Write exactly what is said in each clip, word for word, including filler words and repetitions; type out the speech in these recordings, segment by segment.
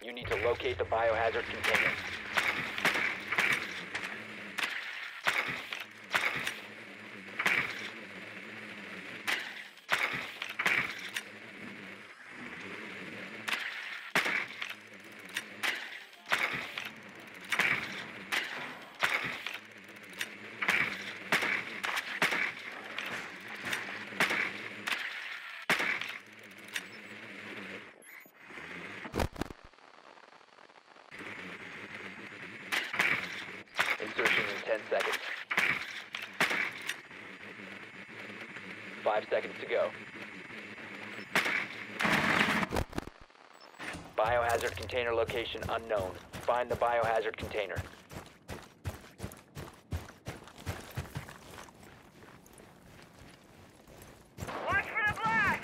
You need to locate the biohazard container. Insertion in ten seconds. Five seconds to go. Biohazard container location unknown. Find the biohazard container. Watch for the blast!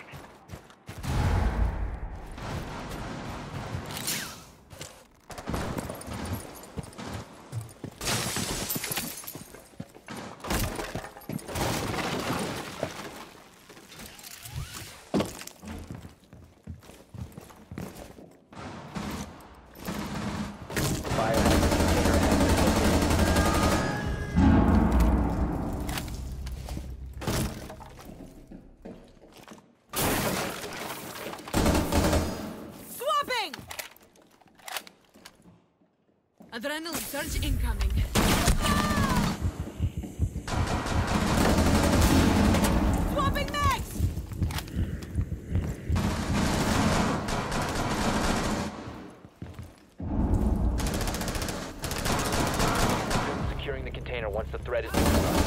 Adrenaline surge incoming. Swapping mags! Securing the container once the threat is neutralized.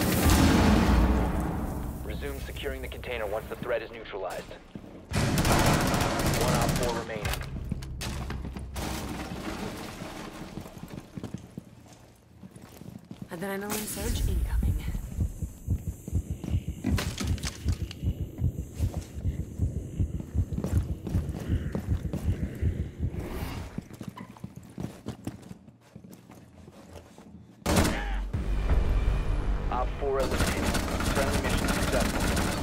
Resume securing the container once the threat is neutralized. One op four remaining. Adrenaline surge incoming. Op four eliminated. Friendly mission successful.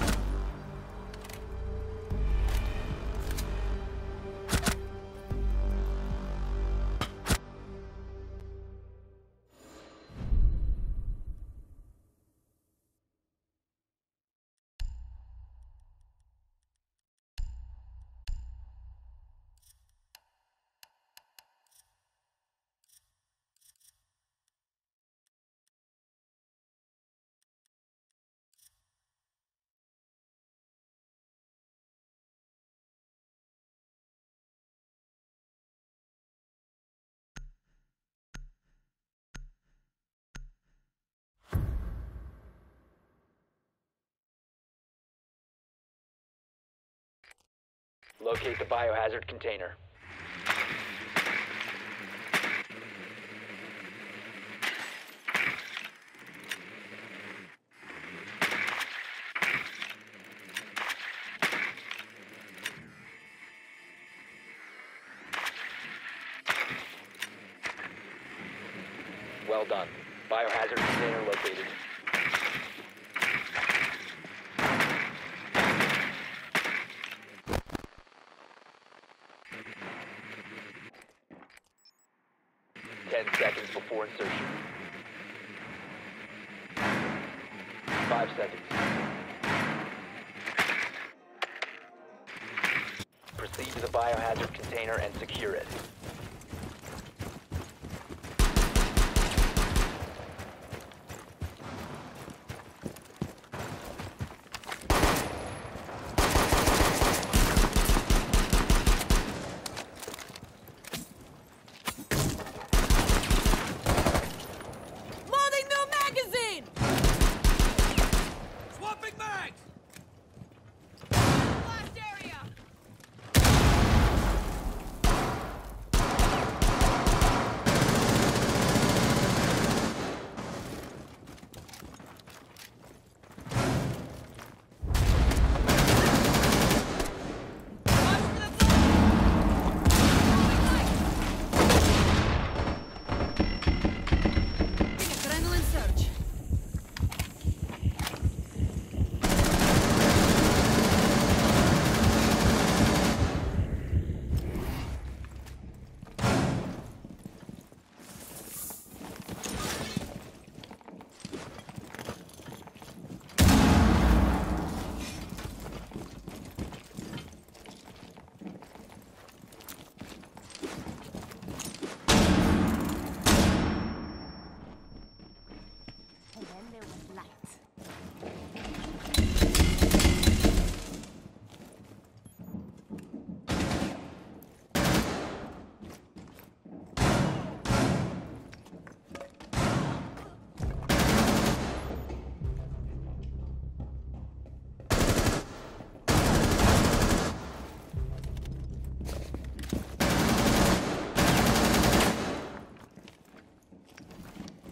Locate the biohazard container. Well done. Biohazard container located. Ten seconds before insertion. Five seconds. Proceed to the biohazard container and secure it.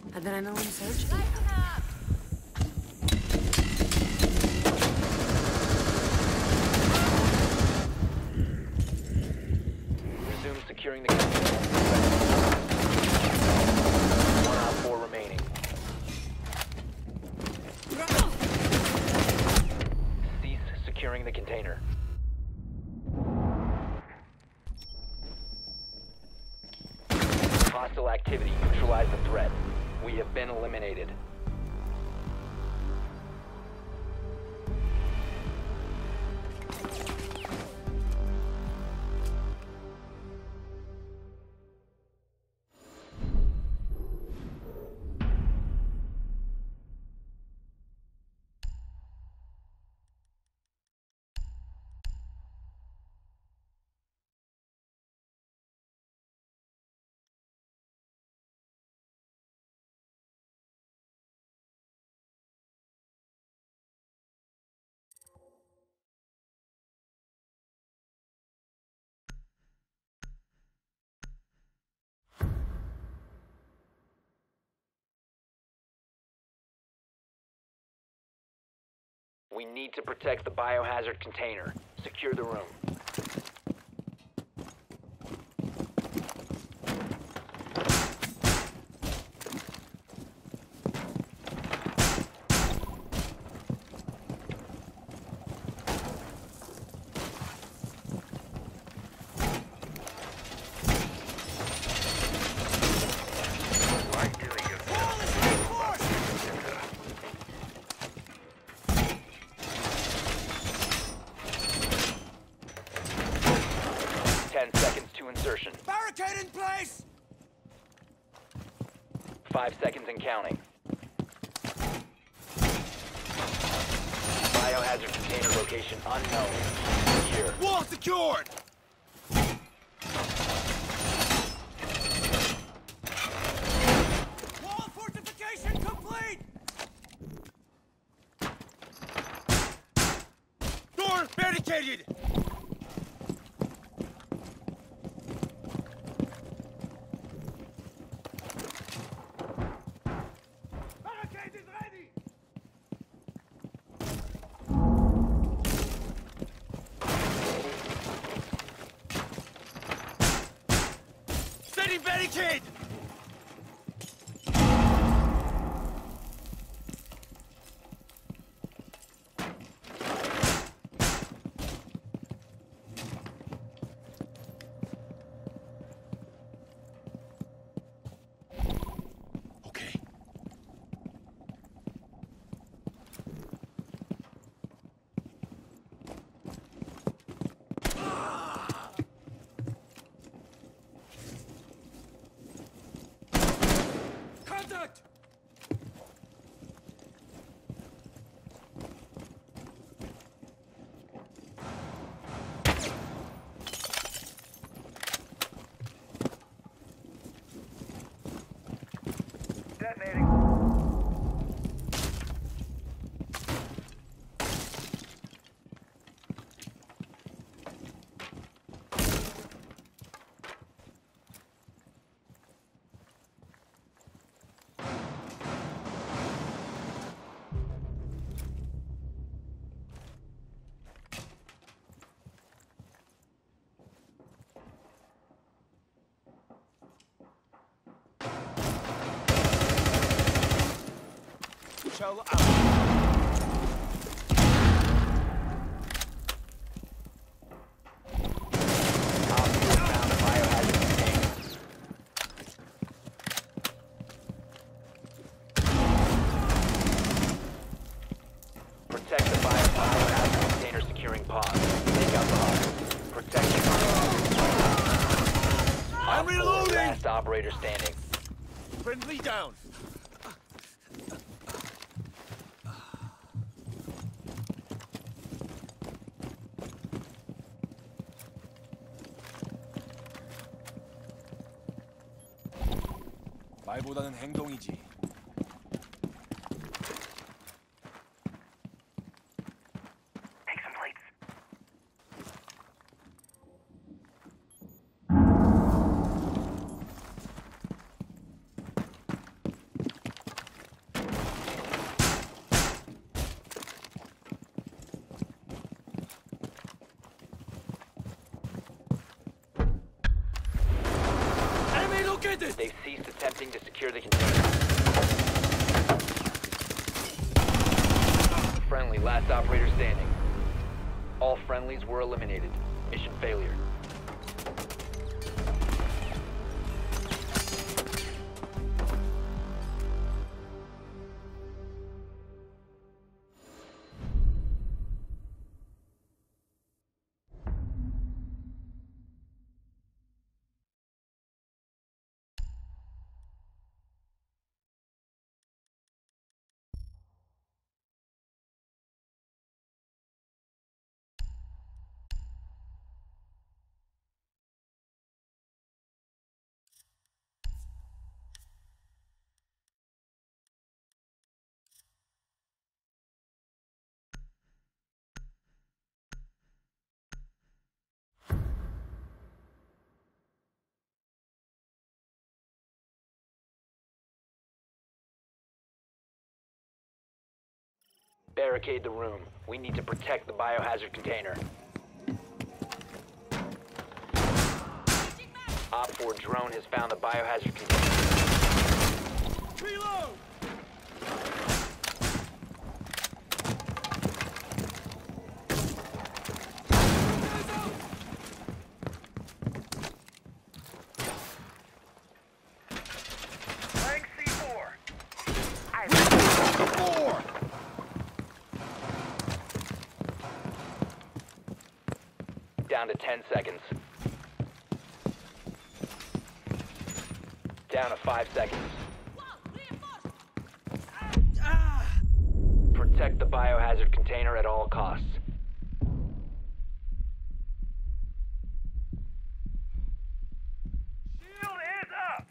Adrenaline surge incoming. Resume securing the container. One out four remaining. Cease securing the container. Hostile activity. Neutralize the threat. We have been eliminated. We need to protect the biohazard container. Secure the room. Ten seconds to insertion. Barricade in place! Five seconds and counting. Biohazard container location unknown. Secure. Wall secured! Wall fortification complete! Door barricaded! Barricade is ready! Setting barricade! Okay. Contact! Detonating. Shell out. Found a biohazard container. Protect the bio- biohazard container securing pod. Take out the hub. Protect the biohazard. I'm reloading! Last operator standing. Friendly down. 말보다는 행동이지. Take some plates. Spotted! They've ceased attempting to secure the container. Friendly, last operator standing. All friendlies were eliminated. Mission failure. Barricade the room. We need to protect the biohazard container. Op four drone has found the biohazard container. Reload! Laying C four. Four! Down to ten seconds. Down to five seconds. Protect the biohazard container at all costs. Shield is up.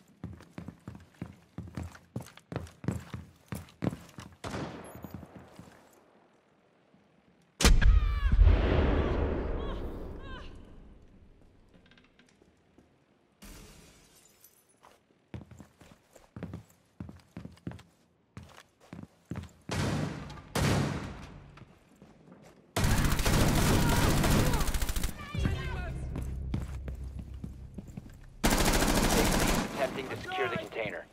Attempting to secure the container.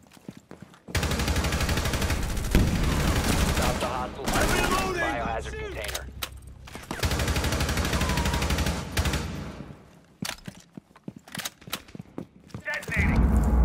Stop the hostiles from securing the biohazard container. Detonating.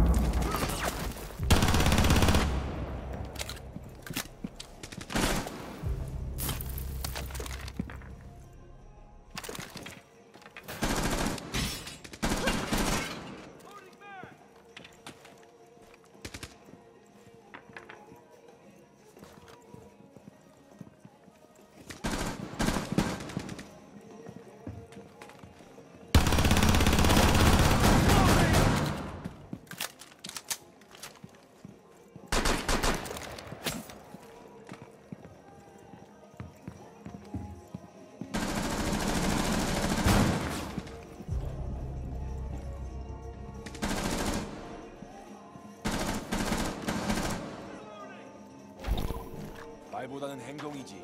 말보다는 행동이지.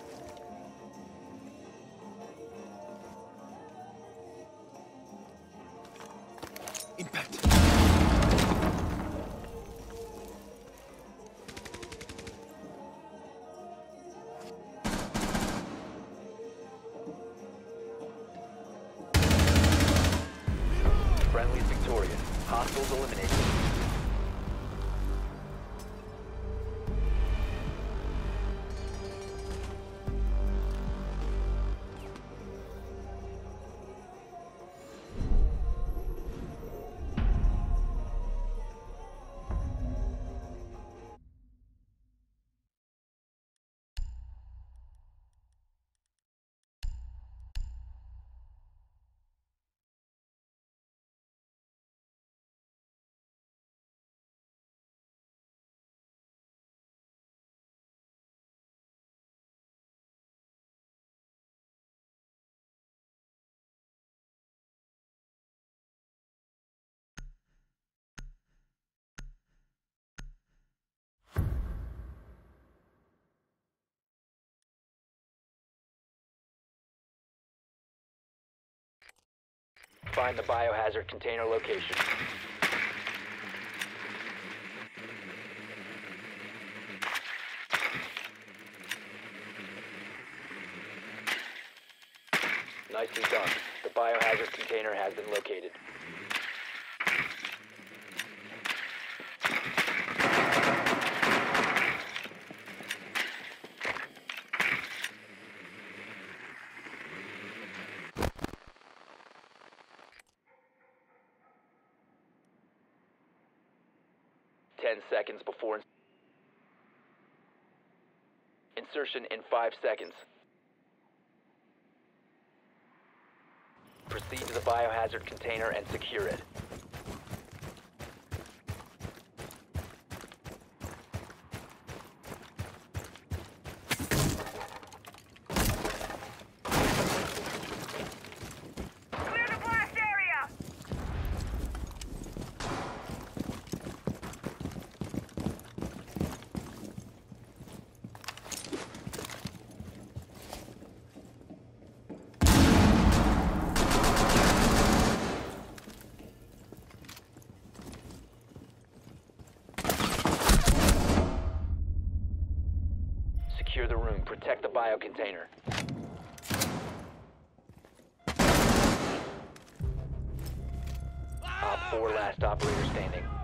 임팩트. Friendly is victorious. Hostiles eliminated. Find the biohazard container location. Nicely done. The biohazard container has been located. Ten seconds before ins- insertion in five seconds. Proceed to the biohazard container and secure it. Clear the blast area! Secure the room. Protect the bio container. Op four, last operator standing.